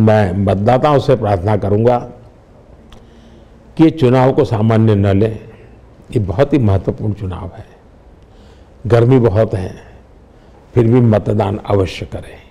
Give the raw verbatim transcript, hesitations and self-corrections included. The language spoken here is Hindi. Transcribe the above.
मैं मतदाताओं से प्रार्थना करूंगा कि चुनाव को सामान्य न लें। ये बहुत ही महत्वपूर्ण चुनाव है, गर्मी बहुत है, फिर भी मतदान अवश्य करें।